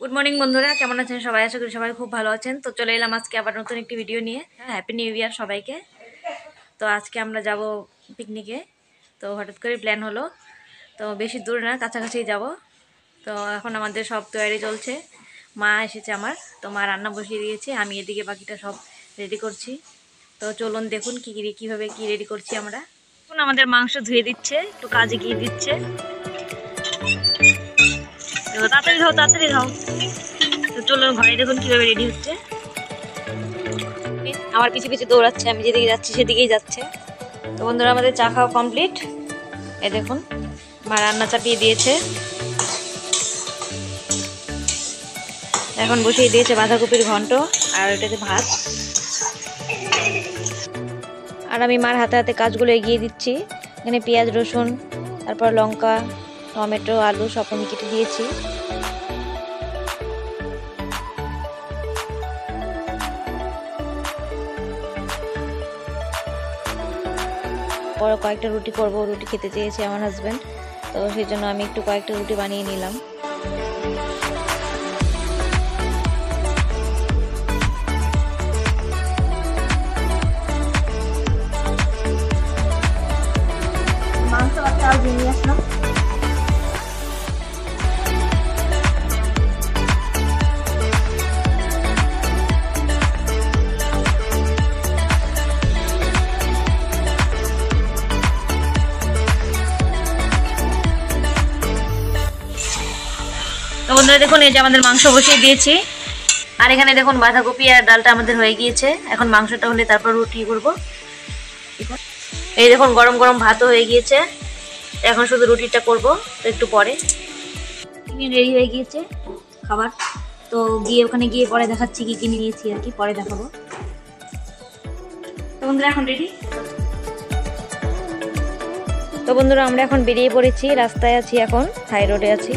Good morning বন্ধুরা, কেমন আছেন সবাই? আশা করি সবাই খুব ভালো আছেন। তো চলে এলাম আজকে আবার নতুন একটি ভিডিও নিয়ে। হ্যাপি নিউ ইয়ার সবাইকে। তো আজকে আমরা যাব পিকনিকে। তো হঠাৎ করে প্ল্যান হলো, তো বেশি দূর না, কাছাকাছি যাব। তো এখন আমাদের সব তৈরি চলছে। মা এসেছে আমার, তো মা রান্না বসিয়ে দিয়েছে, আমি এদিকে বাকিটা সব রেডি করছি। তো চলুন দেখুন কীভাবে কি রেডি করছি আমরা। এখন আমাদের মাংস ধুয়ে দিচ্ছে, একটু কাজে গিয়ে দিচ্ছে। তাড়াতাড়ি খাও, তাড়াতাড়ি খাও। তো চলুন ঘরে দেখুন কিভাবে রেডি হচ্ছে। আমার পিছু পিছু দৌড়াচ্ছে, আমি যেদিকে যাচ্ছি সেদিকেই যাচ্ছে। তো বন্ধুরা, আমাদের চা খাওয়া কমপ্লিট। এই দেখুন মা রান্না চাপিয়ে দিয়েছে, এখন বসিয়ে দিয়েছে বাঁধাকপির ঘন্ট, আর ওটাতে ভাত। আর আমি মার হাতে হাতে কাজগুলো এগিয়ে দিচ্ছি। এখানে পেঁয়াজ, রসুন, তারপর লঙ্কা, টমেটো, আলু সব আমি কেটে দিয়েছি। পরে কয়েকটা রুটি করবো, রুটি খেতে চেয়েছে আমার হাজব্যান্ড, তো সেই জন্য আমি একটু কয়েকটা রুটি বানিয়ে নিলাম। মাংস আর নিয়ে আসলাম। তো বন্ধুরা দেখুন, এই যে আমাদের মাংস বসিয়ে দিয়েছি, আর এখানে দেখুন বাঁধাকপি আর ডালটা আমাদের হয়ে গিয়েছে। এখন মাংসটা হলে তারপর রুটি করব। এই দেখুন গরম গরম ভাতও হয়ে গিয়েছে, এখন শুধু রুটিটা করব। তো একটু পরে রেডি হয়ে গিয়েছে খাবার। তো ওখানে গিয়ে পরে দেখাচ্ছি কি কিনে নিয়েছি, আর কি পরে দেখাবো। তো বন্ধুরা এখন রেডি। তো বন্ধুরা আমরা এখন বেরিয়ে পড়েছি, রাস্তায় আছি, এখন হাই রোডে আছি।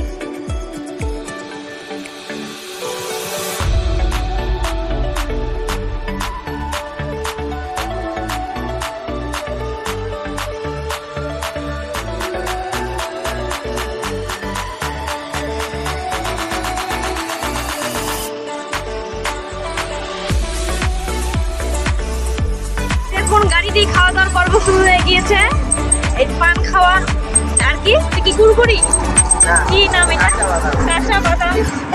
এখন গাড়ি দিয়ে খাওয়া দাওয়ার পর্ব শুরু হয়ে গিয়েছে। এই পান খাওয়া, আর কি কি কুরকুরি, কি নাম এটা? কাঁচা বাদাম।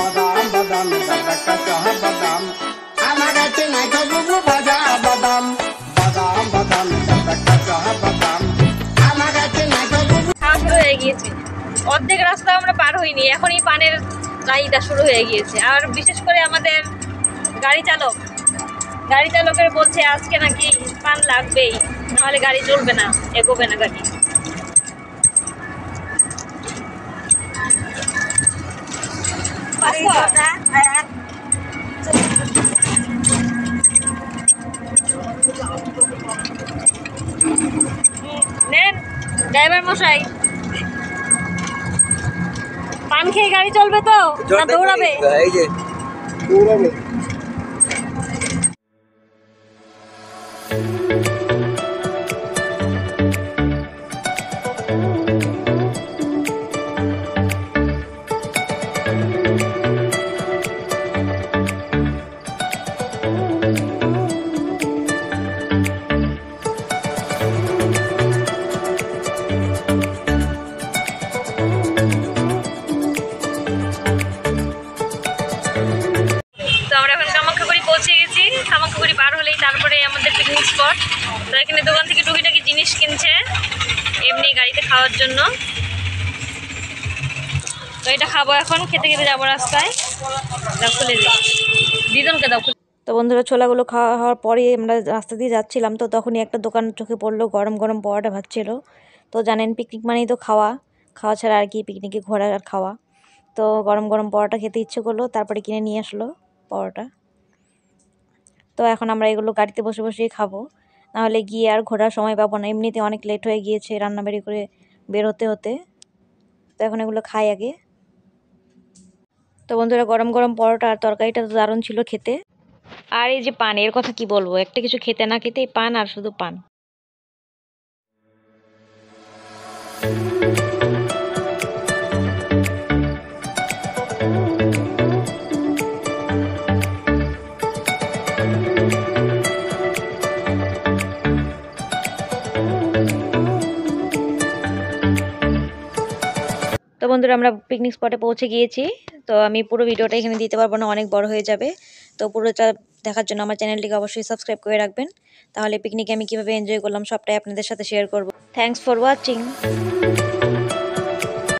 আমার কাছে নাই খাবো ভাজা বাদাম, বাদাম বাদাম কাঁচা বাদাম। আমার কাছে নাই খাবো। খাওয়া শুরু হয়ে গিয়েছে, অর্ধেক রাস্তা আমরা পার হইনি, এখনই পানের চাহিদা শুরু হয়ে গিয়েছে। আর বিশেষ করে আমাদের গাড়ি চালকের বলছে আজকে নাকি পান লাগবেই, নাহলে গাড়ি চলবে না, এগোবে না গাড়ি। নেন ড্রাইভার মশাই, পান খেয়ে গাড়ি চলবে তো না দৌড়াবে? কামাখ্যাগুড়ি পার হলেই তারপরে আমাদের পিকনিক স্পট। তো এখানে দোকান থেকে টুকিটাকি জিনিস কিনছে এমনি গাড়িতে খাওয়ার জন্য। তো এটা খাবো, এখন খেতে খেতে যাবো রাস্তায়। দাও খুলে দিই, দিদনকে দাও। তো বন্ধুরা, ছোলাগুলো খাওয়া হওয়ার পরে আমরা রাস্তা দিয়ে যাচ্ছিলাম, তো তখনই একটা দোকান চোখে পড়লো, গরম গরম পরোটা ভাজছিল। তো জানেন পিকনিক মানেই তো খাওয়া ছাড়া আর কি, পিকনিকে ঘোরা আর খাওয়া। তো গরম গরম পরোটা খেতে ইচ্ছে করলো, তারপরে কিনে নিয়ে আসলো পরোটা। তো এখন আমরা এগুলো গাড়িতে বসে বসেই খাবো, নাহলে গিয়ে আর ঘোরার সময় পাবো না। এমনিতে অনেক লেট হয়ে গিয়েছে রান্নাবাড়ি করে বের হতে হতে। তো এখন এগুলো খাই আগে। তো বন্ধুরা, গরম গরম পরোটা আর তরকারিটা তো দারুণ ছিল খেতে। আর এই যে পান, এর কথা কি বলবো, একটা কিছু খেতে না খেতেই পান আর শুধু পান। তো বন্ধুরা আমরা পিকনিক স্পটে পৌঁছে গিয়েছি। তো আমি পুরো ভিডিওটা এখানে দিতে পারবো না, অনেক বড় হয়ে যাবে। তো পুরোটা দেখার জন্য আমার চ্যানেলটিকে অবশ্যই সাবস্ক্রাইব করে রাখবেন। তাহলে পিকনিকে আমি কীভাবে এনজয় করলাম সবটাই আপনাদের সাথে শেয়ার করব। Thanks for watching.